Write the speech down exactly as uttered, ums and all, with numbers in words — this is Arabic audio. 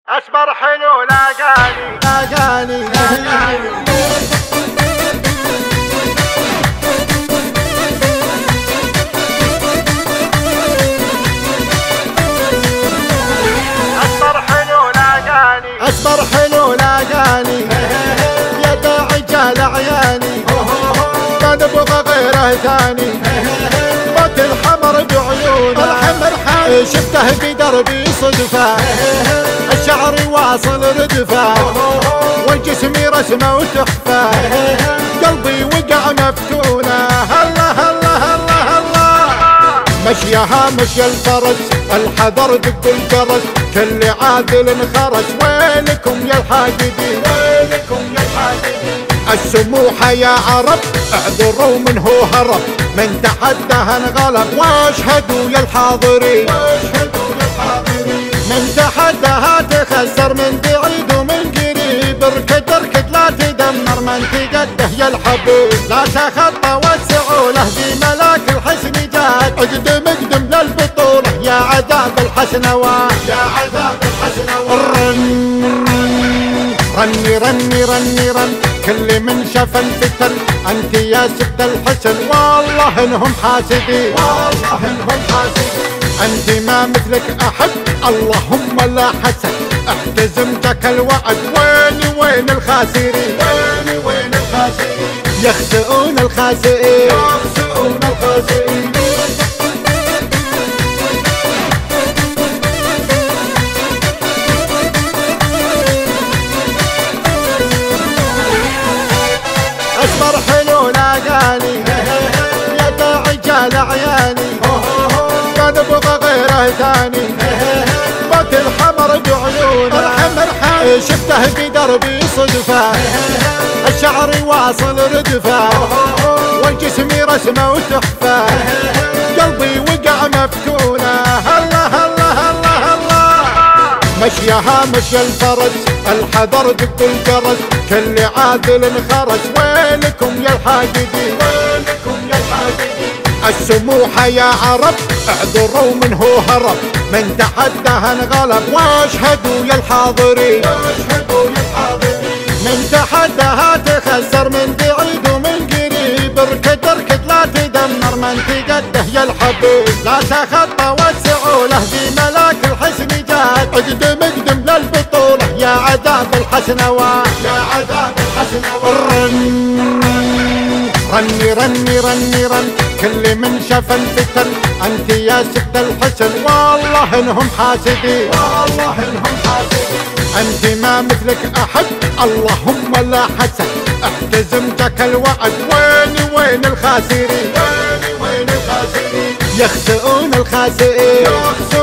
أسمر حلو لاقاني لاقاني لاقاني أسمر حلو لاقاني أسمر حلو لاقاني يا داعي جال عياني ما نبغى غيره ثاني موت الحمر بعيونه الحمر حالي شفته بدربي صدفة الشعر واصل ردفة والجسم رسمه وتحفة قلبي وقع مفتونة هلا هلا هلا هلا مشيها مشي الفرس الحذر دق الجرس كل عادل انخرس ويلكم يا الحاقدين ويلكم يا الحاقدين السموحة يا عرب اعذروا منه هرب من تحدها انغلب واشهدوا يا الحاضرين واشهدوا يا الحاضرين من تحدها تخسر من بعيد ومن قريب اركد اركد لا تدمر من تقده يا الحبيب لا تخطى وسعوا له دي ملاك الحسن جات اقدم اقدم للبطولة يا عذاب الحسنوات يا عذاب الحسنوات رني رني رني رن كل من شاف الفتن انت يا ست الحسن والله انهم حاسدين والله انهم حاسدين انت ما مثلك احد اللهم لا حسد احتزمتك الوعد ويني وين الخاسرين ويني وين الخاسرين يخسئون الخاسئين يخسئون الخاسئين أسمر حلو لاقاني يا داعي جال عياني ما نبغى غيره ثاني موت الحمر بعيونه الحمر حالي شفته بدربي صدفة الشعر واصل ردفة والجسم رسمه وتحفة قلبي وقع مفتونة هلا هلا هلا هلا مشيها مشي الفرس الحذر دق الجرس كل عادل انخرس ويلكم يا الحاقدين ويلكم يا الحاقدين السموحة يا عرب اعذروا منه هرب من تحدها انغلب واشهدوا يا الحاضرين واشهدوا يا الحاضرين من تحدها تخسر من بعيد ومن قريب اركد اركد لا تدمر من تقده يا الحبيب لا تخطى وسعوا له دي ملاك الحسن جات اقدم اقدم للبطولة يا عذاب الحسنوات يا عذاب الحسنوات رني رني رني رن كل من شاف الفتن انت يا ست الحسن والله انهم حاسدين والله انهم حاسدين انت ما مثلك احد اللهم لا حسد احتزمتك الوعد ويني وين الخاسرين ويني وين الخاسرين يخسئون الخاسئين